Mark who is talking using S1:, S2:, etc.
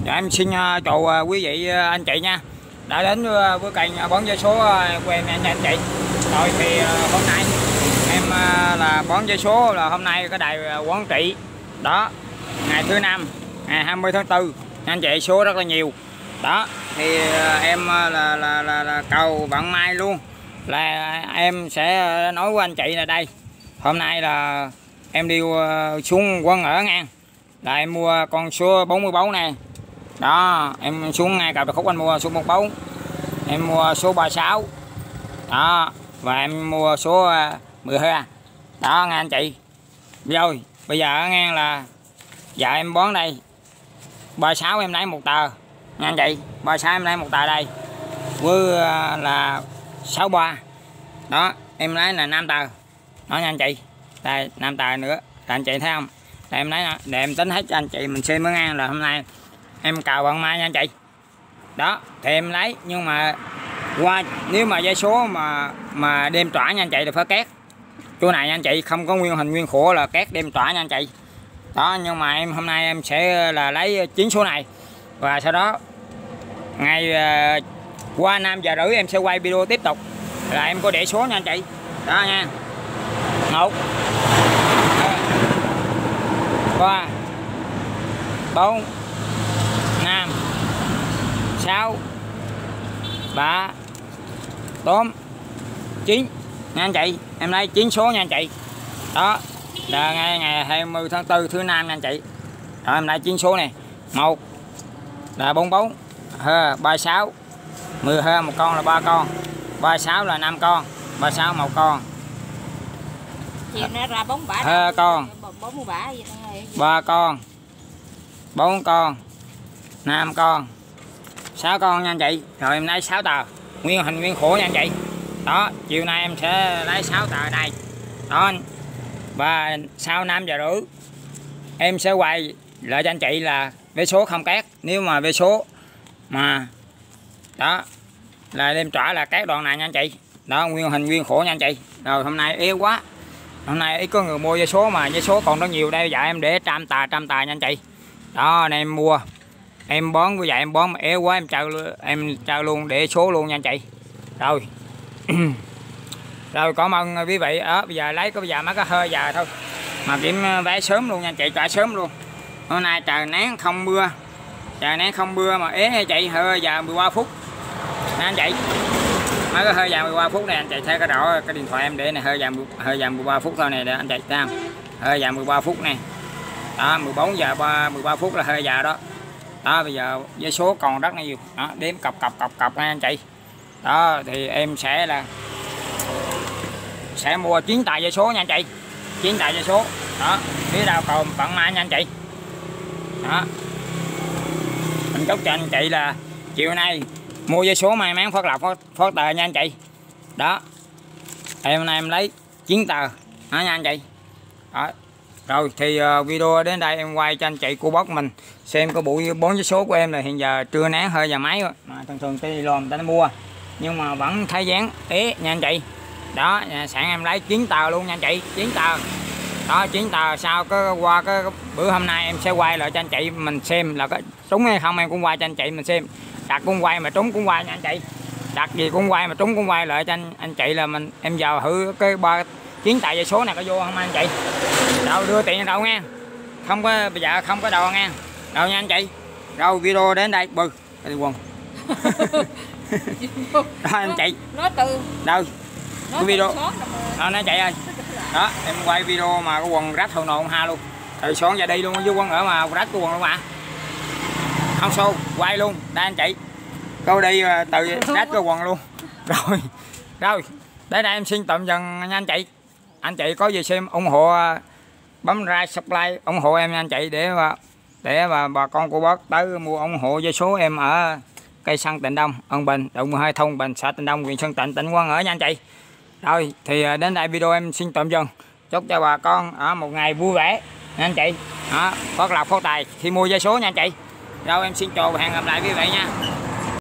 S1: Em xin chào quý vị anh chị nha, đã đến với kênh bón giấy số của em nha anh chị. Rồi thì hôm nay em là bón giấy số, là hôm nay cái đài Quảng Trị đó, ngày thứ năm ngày 20 tháng 4 anh chị, số rất là nhiều đó. Thì em là cầu bạn Mai luôn, là em sẽ nói với anh chị là đây, hôm nay là em đi xuống Quảng Ngỡ ngang, là em mua con số 44 này đó. Em xuống ngay cặp khúc anh mua số 44, em mua số 36 đó, và em mua số 12 đó nghe anh chị. Rồi bây giờ nghe là dạ em bón đây 36 em lấy một tờ nha anh chị, 36 em lấy một tờ đây, với là 63 đó em lấy là 5 tờ đó nha anh chị. Đây 5 tờ nữa là anh chị thấy không, để em lấy để em tính hết cho anh chị mình xem mới ngang. Là hôm nay em cào bạn Mai nha anh chị đó, thì em lấy, nhưng mà qua nếu mà dây số mà đem tỏa nha anh chị thì phải két chỗ này nha anh chị, không có nguyên hình nguyên khổ là két đem tỏa nha anh chị đó. Nhưng mà em hôm nay em sẽ là lấy 9 số này, và sau đó ngày qua 5 giờ rưỡi em sẽ quay video tiếp tục, là em có để số nha anh chị đó nha. 1 2 3 4 5 6 3 4 9 nha anh chị. Em lấy 9 số nha anh chị đó, là ngày 20 tháng 4 thứ năm nha anh chị đó. Em lấy 9 số này, 1 là 44, 36 12 một con là 3 con, 36 là 5 con, 36 một con,
S2: chiều nó ra bóng bả
S1: 2 con, 3 con, 4 con, 5 con, 6 con nha anh chị. Rồi em lấy 6 tờ nguyên hình nguyên khổ nha anh chị đó. Chiều nay em sẽ lấy 6 tờ này đó, và sau 5 giờ rưỡi em sẽ quay lại cho anh chị là vé số không cát. Nếu mà vé số mà đó là đem trả là cát đoạn này nha anh chị đó, nguyên hình nguyên khổ nha anh chị. Rồi hôm nay yếu quá, hôm nay ít có người mua vé số, mà vé số còn rất nhiều đây. Dạ em để trăm tờ nha anh chị đó, nên em mua em bón như vậy, em bón mà yếu quá em trao luôn để số luôn nha anh chị. Rồi rồi cảm ơn quý vị. Bây giờ lấy có bây giờ mới có hơi giờ thôi mà kiểm vé sớm luôn nha anh chị, trả sớm luôn. Hôm nay trời nắng không mưa, trời nắng không mưa mà ế nha chị, hơi giờ 13 phút nha anh chị, mới có hơi giờ 13 phút này anh chị thấy cái rõ cái điện thoại em để này, hơi giờ 13 phút thôi này để anh chị thấy không, hơi giờ 13 phút này đó, 14 giờ 13 phút là hơi giờ đó đó. Bây giờ với số còn rất là nhiều đó, đếm cọc nha anh chị đó. Thì em sẽ mua 9 tờ dây số nha anh chị, 9 tờ dây số đó, phía đâu còn bạn Mai nha anh chị đó. Mình chúc cho anh chị là chiều nay mua dây số may mắn phát lộc phát tờ nha anh chị đó. Hôm nay em lấy 9 tờ đó nha anh chị đó. Rồi thì video đến đây em quay cho anh chị cô bác mình xem cái bộ 4 dây số của em là hiện giờ trưa nắng hơi giờ mấy rồi, mà thường cái đi lòm ta nó mua nhưng mà vẫn thấy dáng ế nha anh chị đó. Sẵn em lấy 9 tờ luôn nha anh chị, 9 tờ đó, 9 tờ. Sau qua cái bữa hôm nay em sẽ quay lại cho anh chị mình xem là có trúng hay không, em cũng quay cho anh chị mình xem, đặt cũng quay mà trúng cũng quay nha anh chị, đặt gì cũng quay mà trúng cũng quay lại cho anh chị, là em vào thử cái 9 tờ dây số này có vô không anh chị. Đâu đưa tiền đâu nha, không có bây giờ không có đồ nha đâu nha anh chị. Rồi video đến đây bự đi quần đó anh chị,
S2: nói từ
S1: đâu cái video đó nó chạy ơi đó. Em quay video mà cái quần rách thầu nộn ha luôn, thời sáng ra đi luôn với quần ở mà rách cái quần luôn mà không xô quay luôn đây anh chị, câu đi từ rách cái quần luôn. Rồi tới đây em xin tạm dừng nha anh chị. Anh chị có gì xem ủng hộ bấm like subscribe ủng hộ em nha anh chị, để mà bà con cô bác tới mua ủng hộ dây số em ở cây xăng Tịnh Đông, Ân Bình, Động 12 Thông Bình, xã Tịnh Đông, huyện Sơn Tịnh, tỉnh Quảng Ngãi nha anh chị. Rồi thì đến đây video em xin tạm dừng, chúc cho bà con ở một ngày vui vẻ nha anh chị đó, phát lộc phát tài khi mua dây số nha anh chị. Rồi em xin chào và hẹn gặp lại quý vị nha.